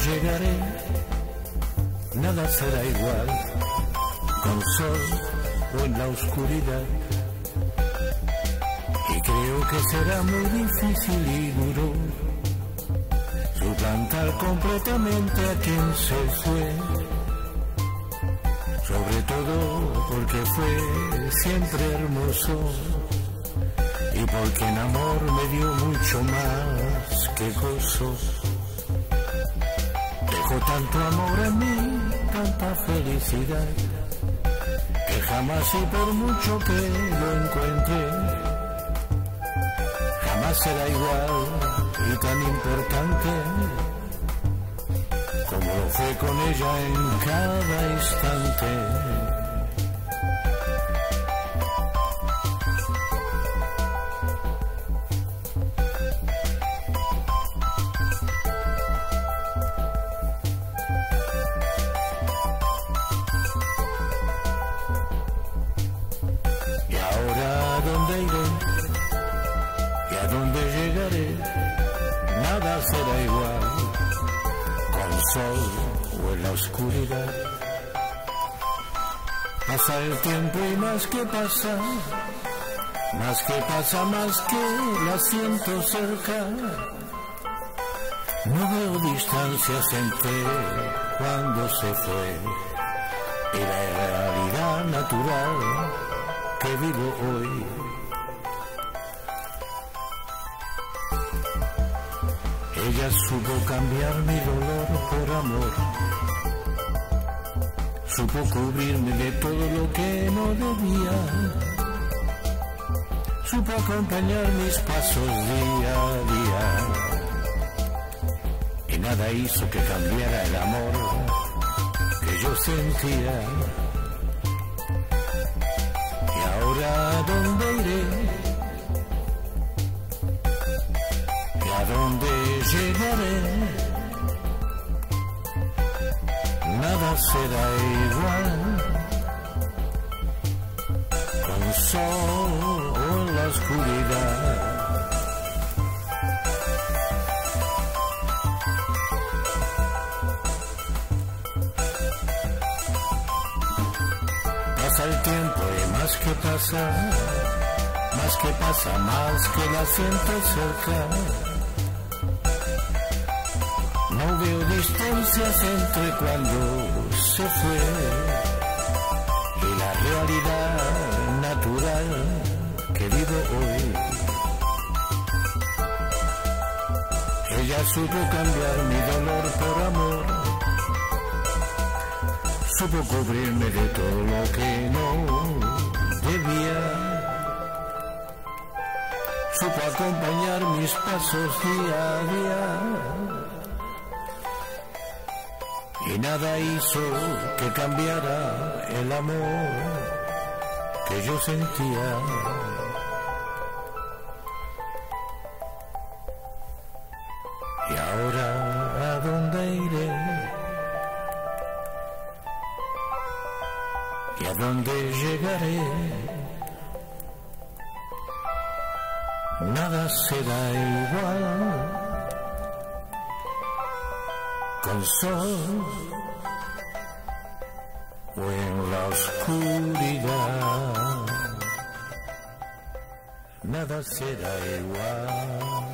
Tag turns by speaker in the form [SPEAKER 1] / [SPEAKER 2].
[SPEAKER 1] llegaré, nada será igual, con sol o en la oscuridad. Y creo que será muy difícil y duro suplantar completamente a quien se fue, sobre todo porque fue siempre hermoso y porque en amor me dio mucho más que gozo. Dejó tanto amor en mí, tanta felicidad, que jamás y por mucho que lo encuentre, jamás será igual y tan importante como lo fue con ella en cada instante. Y ahora, ¿a dónde iré? ¿Y a dónde llegaré? Nada será igual, con sol o en la oscuridad. Pasa el tiempo y más que pasa, más que la siento cerca. No veo distancias entre cuando se fue y la realidad natural que vivo hoy. Ella supo cambiar mi dolor por amor, supo cubrirme de todo lo que no debía, supo acompañar mis pasos día a día, y nada hizo que cambiara el amor que yo sentía. Y ahora, ¿a dónde iré? ¿Y a dónde llegaré? Nada será igual, con sol o en la oscuridad. Pasa el tiempo y más que la siento cerca. No veo distancias entre cuando se fue y la realidad natural que vivo hoy. Ella supo cambiar mi dolor por amor, supo cubrirme de todo lo que no debía, supo acompañar mis pasos día a día, y nada hizo que cambiara el amor que yo sentía. Y ahora, ¿a dónde iré? ¿Y a dónde llegaré? Nada será igual, con sol o en la oscuridad. Nada será igual.